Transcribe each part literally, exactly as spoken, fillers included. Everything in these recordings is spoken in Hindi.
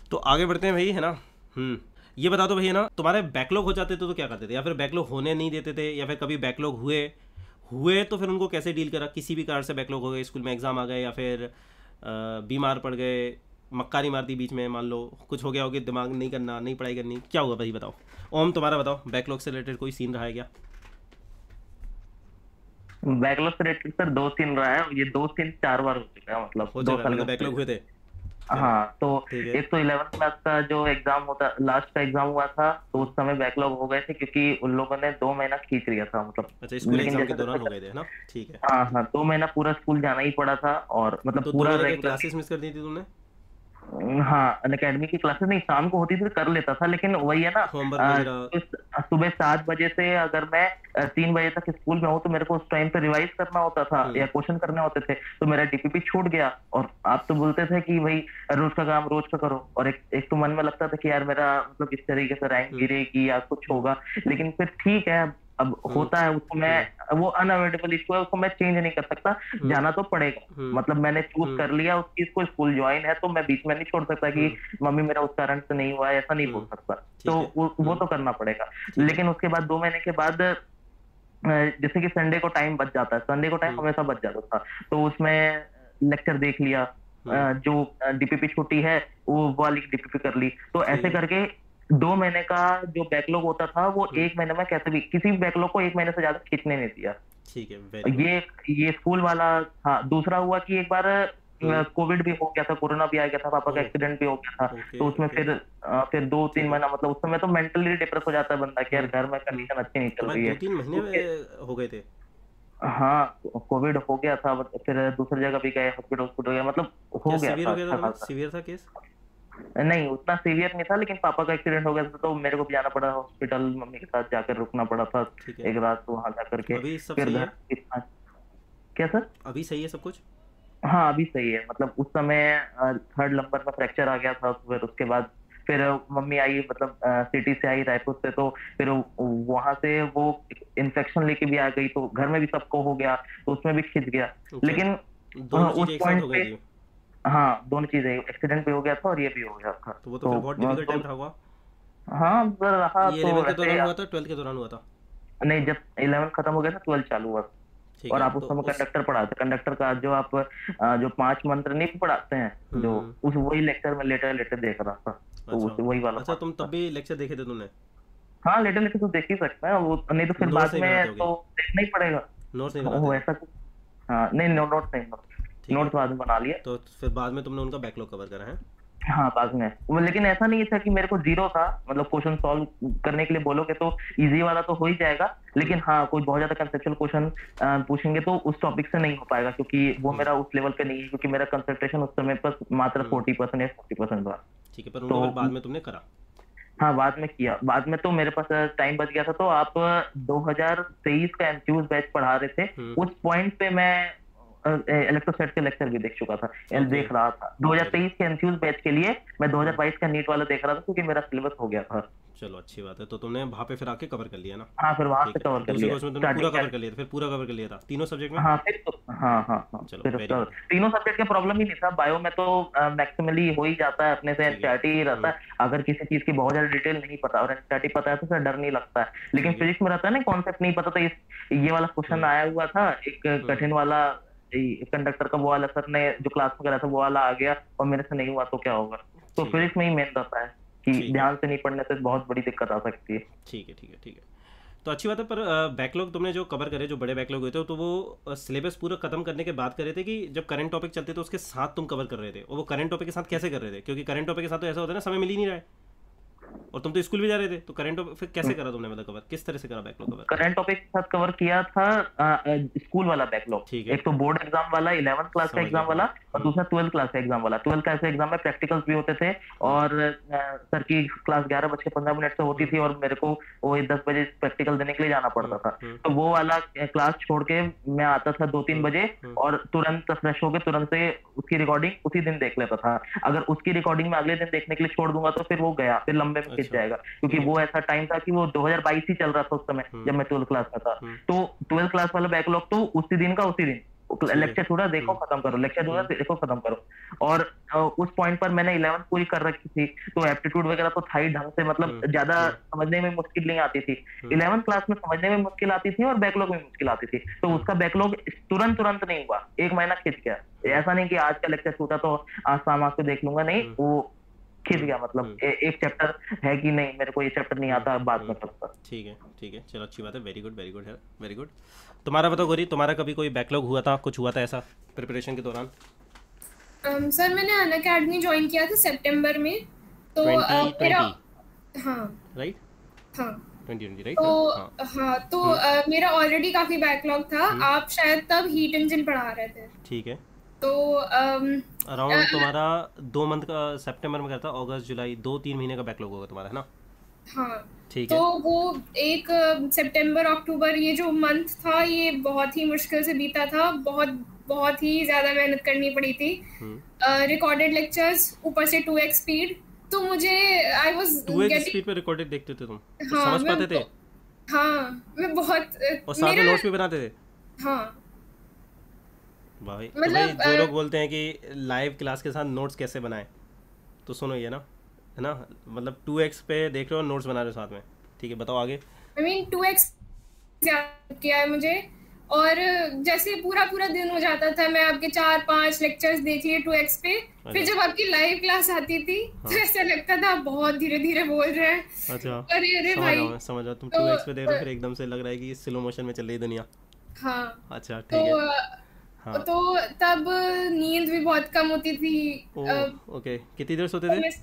तो आगे बढ़ते हैं भाई, है ना। हम्म ये बता दो भाई, है ना, तुम्हारे बैकलॉग हो जाते थे तो क्या करते थे, या फिर बैकलॉग होने नहीं देते थे, या फिर कभी बैकलॉग हुए हुए तो फिर उनको कैसे डील करा? किसी भी कारण से बैकलॉग हो गए, स्कूल में एग्जाम आ गए, या फिर अ, बीमार पड़ गए, मक्कारी मार दी बीच में, मान लो कुछ हो गया हो कि दिमाग नहीं करना, नहीं पढ़ाई करनी, क्या हुआ भाई बताओ। ओम तुम्हारा बताओ, बैकलॉग से रिलेटेड कोई सीन रहा है क्या? बैकलॉग से रिलेटेड सर दो सीन रहा है, ये दो सीन चार बार हो चुका है, मतलब हो दो चुका है, साल मतलब के। बैकलॉग हुए थे। चलो हाँ तो ठीक है। एक तो इलेवेंथ क्लास का जो एग्जाम होता, लास्ट का एग्जाम हुआ था, तो उस समय बैकलॉग हो गए थे क्योंकि उन लोगों ने दो महीना खींच लिया था, अच्छा, मतलब स्कूल लेकिन एग्जाम के जैसे दौरान हो जैसे। गए थे, है ना। ठीक है। हाँ हाँ, दो महीना पूरा स्कूल जाना ही पड़ा था, और मतलब तो दो पूरा महीने के रेगुलर। क्लासेस मिस कर दी थी तुमने? हाँ, अकेडमी की क्लासेस नहीं, शाम को होती थी तो कर लेता था, लेकिन वही है ना। होमवर्क अ, वगैरह? सुबह सुबह सात बजे से अगर मैं अ, तीन बजे तक स्कूल में हूँ, तो मेरे को उस टाइम पे रिवाइज करना होता था हम्म। या क्वेश्चन करने होते थे, तो मेरा डीपीपी छूट गया। और आप तो बोलते थे कि भाई रोज का काम रोज का करो, और एक एक तो मन में लगता था कि यार मेरा मतलब इस तरीके से रैंक हम्म। गिरेगी या कुछ हम्म। होगा। लेकिन फिर ठीक है, अब हम्म। होता है उसको हम्म। मैं, वो अनअवॉइडेबल इशू है, उसको मैं चेंज नहीं कर सकता, हम्म। जाना तो पड़ेगा। हम्म। मतलब मैंने चूज हम्म। कर लिया उस चीज को, स्कूल ज्वाइन है, तो मैं बीच में नहीं छोड़ सकता कि हम्म। मम्मी मेरा उस कारण से नहीं हुआ है, ऐसा नहीं बोल हम्म। सकता। तो ठीक है। वो, वो हम्म। तो करना पड़ेगा। ठीक है। लेकिन उसके बाद दो महीने के बाद अ, जैसे कि संडे को टाइम बच जाता है, संडे को टाइम हम्म। हमेशा बच जाता था, तो उसमें लेक्चर देख लिया। हम्म। अ, जो डीपीपी छुट्टी है वो वाली डीपीपी कर ली, तो ठीक ऐसे है। करके दो महीने का जो बैकलॉग होता था वो हम्म। एक महीने में कैसे भी, किसी भी बैकलॉग को एक महीने से ज्यादा खींचने नहीं दिया। ठीक है, वेरी गुड। ये ये स्कूल वाला। हाँ, दूसरा हुआ कि एक बार हम्म। कोविड भी हो गया था, कोरोना भी आ गया था, पापा का ओह। एक्सीडेंट भी हो गया था। ओके तो उसमें ओके। फिर अ, फिर दो तीन ठीक है। महीना, मतलब उस समय तो मेंटली डिप्रेस हो जाता है बंदा कि यार हम्म। घर में हम्म। कंडीशन अच्छी नहीं चल तुम्हारे रही है। दो तीन महीने उसके में हो गए थे? हाँ, कोविड हो गया था, बट फिर दूसरी जगह भी गए, हॉस्पिटल हॉस्पिटल गया, मतलब क्या हो गया सीवियर था हो गया था अच्छा तुम्हें? खासा। सीवियर था केस? नहीं, उतना सीवियर नहीं था, लेकिन पापा का एक्सीडेंट हो गया था, तो मेरे को भी जाना पड़ा हॉस्पिटल, मम्मी के साथ जाकर रुकना पड़ा था ठीक है। एक रात वहां जाकर के। अभी सब फिर सही घर है? इतना। क्या सर? अभी सही है सब कुछ? हाँ, अभी सही है, मतलब उस समय थर्ड नंबर में फ्रैक्चर आ गया था, फिर उसके बाद फिर मम्मी आई, मतलब सिटी से आई, रायपुर से, तो फिर वहां से वो इन्फेक्शन लेके भी आ गई, तो घर में भी सबको हो गया, तो उसमें भी खिंच गया। अच्छा, लेकिन अ, दोनों उस चीज़ें एक साथ पॉइंट हो गई पे, थी? हाँ दोनों चीजें, एक्सीडेंट भी हो गया था और ये भी हो गया था, तो वो तो फिर तो बहुत अ, डिफिकल्ट टाइम दो, रहा होगा। हाँ सर रहा ये तो इलेवेंथ के ऐसे। दौरान हुआ था, ट्वेल्थ के दौरान हुआ था? नहीं, जब इलेवन खत्म हो गया था, ट्वेल्थ चालू हुआ। ठीक और है, आप उस तो समय उस। कंडक्टर पढ़ाते, कंडक्टर का जो आप अ, जो पांच मंत्र नहीं पढ़ाते हैं, जो हम्म। उस वही लेक्चर में लेटर लेटर देख रहा था, तो अच्छा। उस वही वाला अच्छा, पार्ट तुम तब था। भी लेक्चर देखे थे तुमने? हाँ, लेटर लेटर तो देख ही सकते हैं वो, नहीं तो फिर नोट्स बाद नहीं में बनाते होगे? तो देखना ही पड़ेगा। नोट्स नहीं बनाते वो थे? ऐसा कुछ। हाँ नहीं, नो नोट्स नहीं, ठीक है। नोट्स बाद में बना लिया। तो फिर बाद में तुमने उनका बैकलॉग कवर करा है? हाँ बाद में वो, लेकिन ऐसा नहीं था कि मेरे को जीरो था, मतलब क्वेश्चन सॉल्व करने के लिए बोलोगे तो इजी वाला तो हो ही जाएगा, हम्म। लेकिन हाँ कोई बहुत ज्यादा कंसेप्चुअल क्वेश्चन पूछेंगे तो उस टॉपिक से नहीं हो पाएगा, क्योंकि वो हम्म। मेरा उस लेवल पे नहीं है, क्योंकि मेरा कंसंट्रेशन उस समय पर मात्र हम्म। फोर्टी परसेंट या फोर्टी परसेंट था। ठीक है, पर उनको तो फिर बाद में तुमने करा? हाँ, बाद में किया, बाद में तो मेरे पास टाइम बच गया था, तो आप दो हज़ार तेईस का एमसीक्यूज बैच पढ़ा रहे थे, हम्म। उस पॉइंट पे मैं इलेक्ट्रोसेट के लेक्चर भी देख चुका था, एल- ओके। देख रहा था। वेरी। दो हज़ार तेईस के एमसीक्यूज बैच के लिए मैं हम्म। दो हज़ार बाईस का नीट वाला देख रहा था, क्योंकि मेरा सिलेबस हो गया था। चलो अच्छी बात है, तो तुमने वहाँ पे फिर आके कवर कर लिया ना? हाँ, फिर वहां से ठीक है, कवर तो कर दूसरे लिया कोर्स में तुमने पूरा स्टार्टिंग। कवर कर लिया था, फिर पूरा कवर कर लिया था तीनों सब्जेक्ट में? हाँ फिर तो, हाँ हाँ हाँ, चलो फिर वेरी तो गुड। तीनों सब्जेक्ट का प्रॉब्लम ही नहीं था, बायो में तो मैक्सिमली हो ही जाता है, अपने से ठीक है। एनसीईआरटी ही रहता हम्म। है। अगर किसी चीज की बहुत ज्यादा डिटेल नहीं पता और एनसीईआरटी पता है तो फिर डर नहीं लगता है। लेकिन ठीक है। फिजिक्स में रहता है ना, कॉन्सेप्ट नहीं पता, तो इस ये वाला क्वेश्चन हम्म। आया हुआ था एक हम्म। कठिन वाला, कंडक्टर का, वो वाला सर ने जो क्लास में करा था वो वाला आ गया, और मेरे से नहीं हुआ तो क्या होगा। तो ठीक है। फिजिक्स में ही मेन रहता है कि ठीक है। ध्यान से नहीं पढ़ने से बहुत बड़ी दिक्कत आ सकती है। ठीक है। ठीक है। ठीक है। तो अच्छी बात है, पर बैकलॉग तुमने जो कवर करे, जो बड़े बैकलॉग हुए थे, तो वो सिलेबस पूरा खत्म करने के बाद कर रहे थे कि जब करंट टॉपिक चलते थे उसके साथ तुम कवर कर रहे थे? और वो करंट टॉपिक के साथ कैसे कर रहे थे, क्योंकि करंट टॉपिक के साथ तो ऐसा होता है ना, समय मिल ही नहीं रहा है, और तुम तो स्कूल भी जा रहे थे, तो करंट टॉपिक फिर कैसे करा तुमने, मतलब कवर किस तरह से करा बैकलॉग कवर? करंट टॉपिक के साथ कवर किया था स्कूल वाला बैकलॉग, ठीक है। एक तो बोर्ड एग्जाम वाला, इलेवंथ क्लास का समझ गया। एग्जाम वाला, हम्म। और हम्म। दूसरा ट्वेल्थ क्लास का एग्जाम वाला। ट्वेल्थ क्लास के एग्जाम में प्रैक्टिकल्स भी होते थे, हम्म। और अ, सर की क्लास ग्यारह बज के पंद्रह मिनट से होती हम्म। थी, और मेरे को वो दस बजे प्रैक्टिकल देने के लिए जाना हम्म। पड़ता था। हम्म। तो वो वाला क्लास छोड़ के मैं आता था दो तीन हम्म। बजे, हम्म। और तुरंत फ्रेश होके तुरंत से उसकी रिकॉर्डिंग उसी दिन देख लेता था। अगर उसकी रिकॉर्डिंग में अगले दिन देखने के लिए छोड़ दूंगा तो फिर वो गया, फिर लंबे में खिंच अच्छा। जाएगा, क्योंकि ठीक है। वो ऐसा टाइम था कि वो दो हज़ार बाईस ही चल रहा था उस समय, हम्म। जब मैं ट्वेल्थ क्लास में था। हम्म। तो ट्वेल्थ क्लास वाला बैकलॉग तो उसी दिन का उसी दिन, लेक्चर थोड़ा देखो खत्म करो, लेक्चर थोड़ा देखो खत्म करो। और अ, उस पॉइंट पर मैंने इलेवेंथ पूरी कर रखी थी, तो एप्टीट्यूड वगैरह तो था ही ढंग से, मतलब ज्यादा समझने में मुश्किल नहीं आती थी। इलेवेंथ क्लास में समझने में मुश्किल आती थी और बैकलॉग में मुश्किल आती थी, तो उसका बैकलॉग तुरंत तुरंत नहीं हुआ, एक महीना खिंच गया। ऐसा नहीं कि आज का लेक्चर छूटा तो आज शाम आके देख लूंगा, नहीं, वो खिंच गया। मतलब ए, एक चैप्टर है कि नहीं मेरे को ये चैप्टर नहीं आता, बाद में पढ़ता। ठीक है ठीक है, चलो अच्छी बात है, वेरी गुड वेरी गुड है, वेरी गुड। तुम्हारा बताओ गौरी, तुम्हारा कभी कोई बैकलॉग हुआ था, कुछ हुआ था ऐसा प्रिपरेशन के दौरान? um, सर मैंने अन अकेडमी ज्वाइन किया था सितंबर में, तो uh, मेरा हाँ राइट हाँ ट्वेंटी ट्वेंटी राइट। तो हाँ, हाँ तो uh, मेरा ऑलरेडी काफी बैकलॉग था। आप शायद तब हीट इंजन पढ़ा रहे थे, ठीक है। तो अराउंड um, तुम्हारा दो मंथ का सितंबर में करता, अगस्त जुलाई दो तीन महीने का बैकलॉग होगा तुम्हारा, है ना? हाँ ठीक तो है। वो एक सितंबर अक्टूबर ये जो मंथ था ये बहुत ही मुश्किल से बीता था, बहुत बहुत ही ज्यादा मेहनत करनी पड़ी थी। रिकॉर्डेड लेक्चर्स, ऊपर से टू एक्स स्पीड, तो मुझे I was two x speed पे रिकॉर्डेड देखते थे तुम? तो हाँ, समझ पाते थे? हाँ मैं बहुत, और साथ में नोट्स भी बनाते थे? हाँ भाई मतलब तो जो लोग बोलते हैं कि लाइव क्लास के साथ नोट्स कैसे बनाएं, तो सुनो ये ना, है ना, मतलब टू एक्स पे देख रहे हो, नोट्स बना रहे हो साथ में, ठीक है बताओ आगे। आई मीन टू एक्स किया है मुझे, और जैसे पूरा पूरा दिन हो जाता था, मैं आपके चार पांच लेक्चर्स देख लिए टू एक्स पे, फिर जब आपकी लाइव क्लास आती थी हाँ। तो ऐसा लगता था आप बहुत धीरे धीरे बोल रहे हैं। अच्छा अरे अरे भाई समझ रहा, तुम टू एक्स पे देख रहे हो, फिर एकदम से लग रहा है कि स्लो मोशन में चल रही दुनिया। हाँ अच्छा ठीक है। हाँ। तो तब नींद भी बहुत कम होती थी। ओ, ओके कितनी देर सोते थे?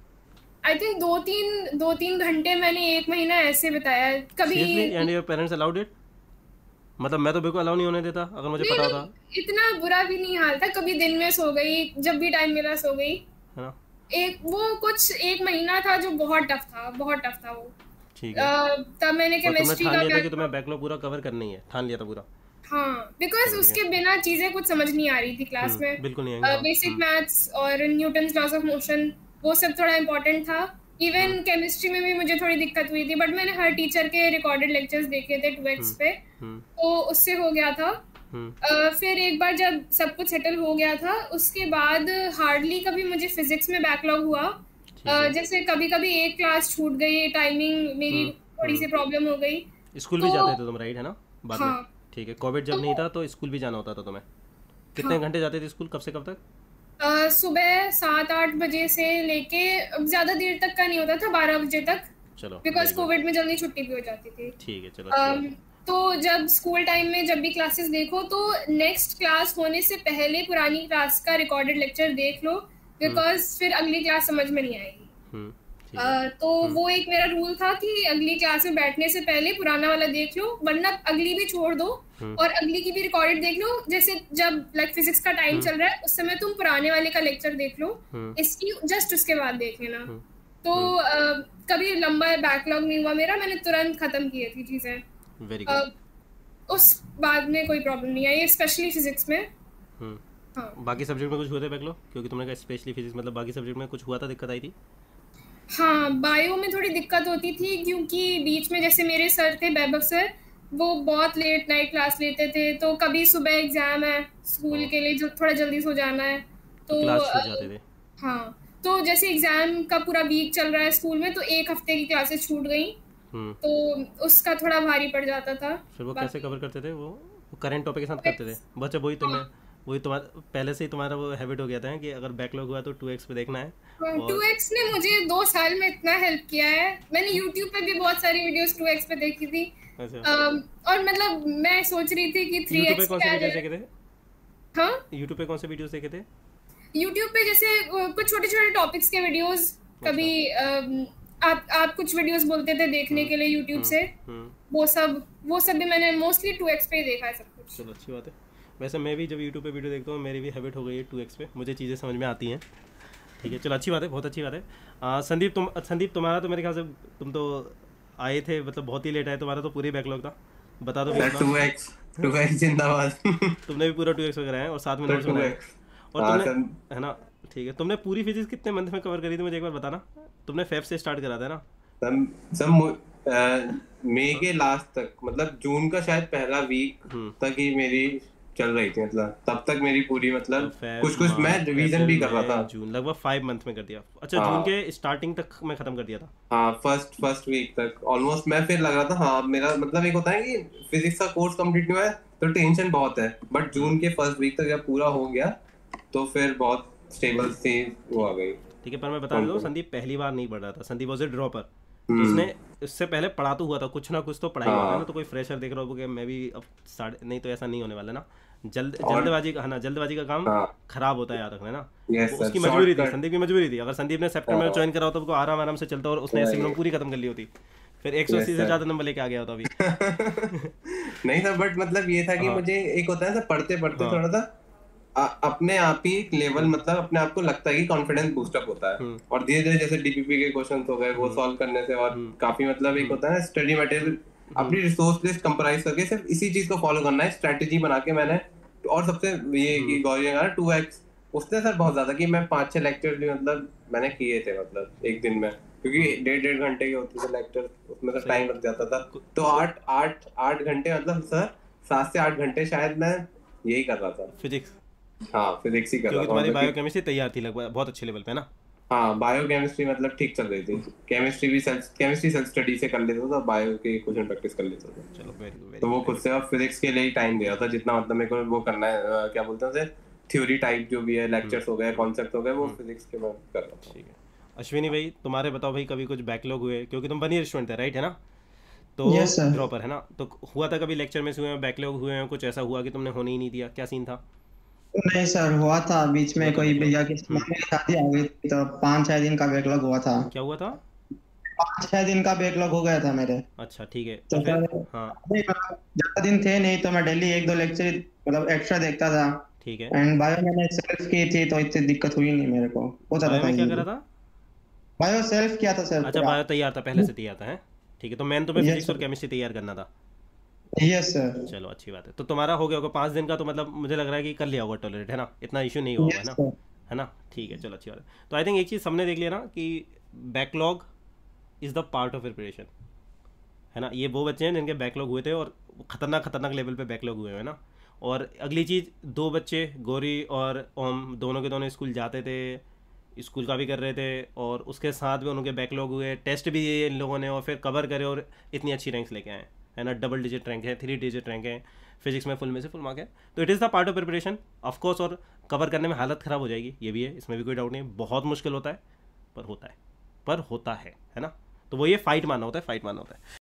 आई थिंक दो तीन दो तीन घंटे मैंने एक महीना ऐसे बिताया कभी। And your parents allowed it? मतलब मैं तो बिल्कुल अलाउ नहीं होने देता, अगर मुझे पता होता। इतना बुरा भी नहीं हाल था, कभी दिन में सो गई, जब भी टाइम मिला सो गई, है ना। एक वो कुछ एक महीना था जो बहुत टफ था, बहुत टफ था वो। ठीक है। तब मैंने केमिस्ट्री का लिया था कि तुम्हें बैकलॉग पूरा कवर करना ही है, ठान लिया था पूरा। हाँ, बिकॉज उसके बिना चीजें कुछ समझ नहीं आ रही थी क्लास में, बिल्कुल नहीं आएंगे। बेसिक मैथ्स और न्यूटन्स लॉज ऑफ मोशन, वो सब थोड़ा इम्पोर्टेंट था। इवन केमिस्ट्री में भी मुझे थोड़ी दिक्कत हुई थी, बट मैंने हर टीचर के रिकॉर्डेड लेक्चर्स देखे थे टू एक्स पे, तो उससे हो गया था। uh, फिर एक बार जब सब कुछ सेटल हो गया था, उसके बाद हार्डली कभी मुझे फिजिक्स में बैकलॉग हुआ। uh, जैसे कभी कभी एक क्लास छूट गई, टाइमिंग मेरी थोड़ी सी प्रॉब्लम हो गई। स्कूल भी जाते थे तुम राइट, है ना? बाद में ठीक है, कोविड जब नहीं था तो स्कूल भी जाना होता था तुम्हें। कितने घंटे जाते थे स्कूल, कब से कब तक? Uh, सुबह सात आठ बजे से लेके ज्यादा देर तक का नहीं होता था, बारह बजे तक। चलो बिकॉज कोविड में जल्दी छुट्टी भी हो जाती थी। ठीक है चलो। um, तो जब स्कूल टाइम में जब भी क्लासेस देखो तो नेक्स्ट क्लास होने से पहले पुरानी क्लास का रिकॉर्डेड लेक्चर देख लो, बिकॉज फिर अगली क्लास समझ में नहीं आएगी। Uh, तो वो एक मेरा रूल था कि अगली क्लास में बैठने से पहले पुराना वाला देख लो, वरना अगली भी छोड़ दो और अगली की भी रिकॉर्डेड देख लो। जैसे जब लाइक फिजिक्स का टाइम चल रहा है उस समय तुम पुराने वाले का लेक्चर देख लो, इसकी जस्ट उसके बाद देख लेना। तो uh, कभी लंबा बैकलॉग नहीं हुआ मेरा, मैंने तुरंत खत्म की थी चीजें। Very good. उस बाद में कोई प्रॉब्लम नहीं आई, स्पेशली फिजिक्स में। हाँ। बाकी सब्जेक्ट में कुछ हुआ था बैकलॉग? क्योंकि तुमने कहा स्पेशली फिजिक्स, मतलब बाकी सब्जेक्ट में कुछ हुआ था, दिक्कत आई थी? हाँ, बायो में थोड़ी दिक्कत होती थी, क्योंकि बीच में जैसे मेरे सर थे वैभव सर, वो बहुत लेट नाइट क्लास लेते थे, तो कभी सुबह एग्जाम है स्कूल के लिए, जो थोड़ा जल्दी सो जाना है, तो क्लास छूट जाते थे। हाँ, तो जैसे एग्जाम का पूरा वीक चल रहा है स्कूल में, तो एक हफ्ते की क्लासेस छूट गई, तो उसका थोड़ा भारी पड़ जाता था। फिर वो कैसे कवर करते थे? वो करंट टॉपिक के साथ करते थे? बच्चा वही तुम्हें वही तुम्हारा पहले से ही तुम्हारा वो हैबिट हो गया था कि अगर बैकलॉग हुआ तो टू एक्स पे देखना है। टू एक्स ने मुझे दो साल में इतना हेल्प किया है, मैंने यूट्यूब पे भी बहुत सारी वीडियोस टू एक्स पे देखी थी। अच्छा। um, और मतलब मैं सोच रही थी कि थ्री एक्स पे कौन से वीडियोस देखे थे? हाँ, यूट्यूब पे कौन से वीडियोस देखे थे? यूट्यूब पे जैसे कुछ छोटे छोटे टॉपिक्स के वीडियोस, कभी आप आप कुछ वीडियोस बोलते थे देखने के लिए यूट्यूब से, वो सब वो सब भी मैंने मोस्टली टू एक्स पे ही देखा है सब कुछ। चलो अच्छी बात है। वैसे मैं भी जब यूट्यूब पे वीडियो देखता हूँ, मेरी भी हैबिट हो गई है टू एक्स पे, मुझे चीज़ें समझ में आती हैं। ठीक है चलो अच्छी बात है, बहुत अच्छी बात है। संदीप तुम संदीप तुम्हारा तो मेरे ख्याल से तुम तो आए थे, मतलब बहुत ही लेट आए, तुम्हारा तो पूरी बैकलॉग था, बता दो। टू एक्स टू एक्स जिंदाबाद। तुमने भी पूरा टू एक्स वगैरह है और साथ में नोट्स बनाए, और तुमने है ना, ठीक है, तुमने पूरी फिजिक्स कितने मंथ में कवर करी थी मुझे एक बार बताना? तुमने फेब से स्टार्ट करा था ना? सब मई के लास्ट तक, मतलब जून का शायद पहला वीक तक ही मेरी चल रही थी, मतलब तब तक मेरी पूरी मतलब फेब, कुछ कुछ मैं मार्च, रिवीजन भी अप्रैल, कर रहा मई, था। जून, लगभग फाइव मंथ में कर दिया। अच्छा, जून हाँ के स्टार्टिंग तक मैं खत्म कर दिया था। हाँ, फर्स्ट फर्स्ट वीक तक ऑलमोस्ट मैं फिर लग रहा था हाँ मेरा मतलब एक होता है कि फिजिक्स का कोर्स कंप्लीट नहीं हुआ है तो टेंशन बहुत है, बट जून के फर्स्ट वीक तक जब पूरा हो गया तो फिर बहुत स्टेबल सी वो आ गई। ठीक है, पर मैं बता देता हूँ, संदीप पहली बार नहीं पढ़ रहा था, संदीप वॉज ए ड्रॉपर। तो हम्म उसने उससे पहले पढ़ा तो हुआ था, कुछ ना कुछ तो पढ़ाई हुआ था ना। हाँ तो कोई फ्रेशर देख रहा हो कि मैं भी अब साढ़े, नहीं तो ऐसा नहीं होने वाला ना। जल्द और जल्दबाजी का, है ना, जल्दबाजी का काम हाँ खराब होता है, याद रखना ना। यस वो सर, उसकी मजबूरी थी, शॉर्टकट। संदीप की मजबूरी थी। अगर संदीप ने सेप्टेम्बर में हाँ ज्वाइन करा होता तो उसको आराम आराम से चलता और उसने एसिग्नम वही, पूरी खत्म कर ली होती, फिर एक सौ अस्सी यस से सर। ज़्यादा नंबर लेके आ गया होता अभी। नहीं था, बट मतलब ये था कि हाँ मुझे एक होता है ना पढ़ते पढ़ते हाँ। थोड़ा सा आ, अपने आप ही एक लेवल मतलब अपने आप को लगता है कि कॉन्फिडेंस बूस्टअप होता है, हम्म और धीरे धीरे जैसे डीपीपी के क्वेश्चंस हो गए वो हम्म सॉल्व करने से और हम्म काफी मतलब एक हम्म होता है स्टडी मटेरियल हम्म अपनी रिसोर्स लिस्ट कंप्राइज करके सिर्फ इसी चीज को फॉलो करना है, स्ट्रेटेजी बना के मैंने। और सबसे ये हम्म। कि गौरी ने कहा टू एक्स, उसने सर बहुत ज्यादा कि मैं पांच छह लेक्चर भी मतलब मैंने किए थे मतलब एक दिन में, क्योंकि डेढ़ डेढ़ घंटे के होते थे लेक्चर, उसमें तो सही है। टाइम लग जाता था। कु- तो आठ आठ आठ घंटे मतलब सर सात से आठ घंटे शायद मैं यही कर रहा था। फिजिक्स, हाँ फिजिक्स ही कर रहा क्योंकि था तुम्हारी मतलब कि बायोकेमिस्ट्री तैयार थी लगभग बहुत अच्छे लेवल पे ना। हाँ बायोकेमिस्ट्री मतलब ठीक चल रही थी, केमिस्ट्री भी सेल्फ केमिस्ट्री सेल्फ स्टडी से कर लेता था, बायो के क्वेश्चन प्रैक्टिस कर लेता था। चलो, वेरी गुड, वेरी तो वो गुड, खुद वेरी से और फिजिक्स के लिए ही टाइम दे रहा था जितना मतलब मेरे को वो करना है, अ, क्या बोलते हैं उसे, थ्योरी टाइप जो भी है, गुड। लेक्चर्स हो गए, कॉन्सेप्ट हो गए, वो फिजिक्स के मैं कर रहा था। ठीक है। अश्विनी भाई, तुम्हारे बताओ भाई, कभी कुछ बैकलॉग हुए? क्योंकि तुम वन ईयर स्टूडेंट थे, राइट, है ना? तो यस सर। ड्रॉपर है ना, तो हुआ था कभी लेक्चर मिस हुए हैं, बैकलॉग हुए हैं, कुछ ऐसा हुआ कि तुमने होने ही नहीं दिया? क्या सीन था? नहीं सर, हुआ था बीच हुआ में, था कोई बैकलॉग? भैया की हम्म। मम्मी की शादी आ गई थी तो पाँच छह दिन का बैकलॉग हुआ था। क्या हुआ था? पाँच छह दिन का बैकलॉग हो गया था मेरे। अच्छा, ठीक है, तो तो फिर? सर हाँ, नहीं, मतलब ज्यादा दिन थे नहीं तो मैं डेली एक दो लेक्चर मतलब एक्स्ट्रा देखता था। ठीक है। एंड बायो मैंने सेल्फ की थी तो इतनी दिक्कत हुई नहीं मेरे को, हो जाता बायो था में क्या करा इजीली। था? बायो सेल्फ किया था सर अच्छा, पूरा। बायो तैयार था, पहले से तैयार था, है? ठीक है, तो मैन तुम्हें यस फिजिक्स और सर। केमिस्ट्री तैयार करना था। Yes sir. चलो, अच्छी बात है। तो तुम्हारा हो गया होगा पाँच दिन का, तो मतलब मुझे लग रहा है कि कर लिया होगा टॉलरेट, है ना? इतना इशू नहीं हुआ होगा, है यस ना? सर। है ना? ठीक है, चलो, अच्छी बात है। तो आई थिंक एक चीज़ हमने देख लिया ना कि backlog is the part of preparation, है ना? ये वो बच्चे हैं जिनके बैकलॉग हुए थे और खतरनाक खतरनाक लेवल पे बैकलॉग हुए हैं ना। और अगली चीज़, दो बच्चे, गौरी और ओम, दोनों के दोनों स्कूल जाते थे, स्कूल का भी कर रहे थे, और उसके साथ भी उनके बैकलॉग हुए, टेस्ट भी दिए इन लोगों ने, और फिर कवर करे और इतनी अच्छी रैंक्स लेके आए, है ना? डबल डिजिट रैंक है, थ्री डिजिट रैंक है, फिजिक्स में फुल में से फुल मार्क है। तो it is the part of preparation of course. और कवर करने में हालत ख़राब हो जाएगी, ये भी है, इसमें भी कोई डाउट नहीं है, बहुत मुश्किल होता है, पर होता है, पर होता है है ना? तो वो ये फाइट मारना होता है, फाइट मारना होता है।